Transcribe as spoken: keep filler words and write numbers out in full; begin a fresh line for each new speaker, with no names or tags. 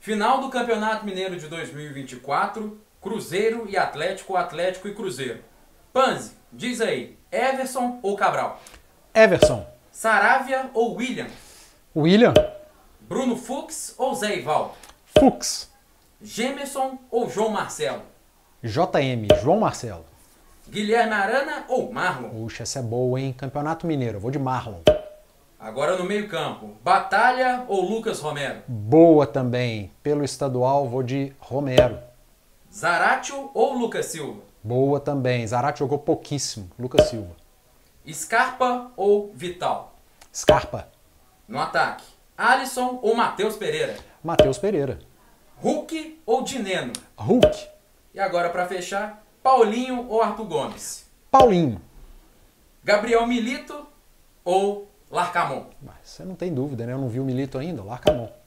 Final do Campeonato Mineiro de dois mil e vinte e quatro, Cruzeiro e Atlético, Atlético e Cruzeiro. Panzi, diz aí, Everson ou Cabral?
Everson.
Saravia ou William?
William.
Bruno Fux ou Zé Ivaldo?
Fux.
Gemerson ou João Marcelo?
J M, João Marcelo.
Guilherme Arana ou Marlon?
Puxa, essa é boa, hein? Campeonato Mineiro, eu vou de Marlon.
Agora no meio campo, Batalha ou Lucas Romero?
Boa também. Pelo estadual, vou de Romero.
Zaratio ou Lucas Silva?
Boa também. Zarate jogou pouquíssimo. Lucas Silva.
Scarpa ou Vital?
Scarpa.
No ataque, Alisson ou Matheus Pereira?
Matheus Pereira.
Hulk ou Dineno?
Hulk.
E agora para fechar, Paulinho ou Arthur Gomes?
Paulinho.
Gabriel Milito ou Larcamon?
Mas você não tem dúvida, né? Eu não vi o Milito ainda. Larcamon.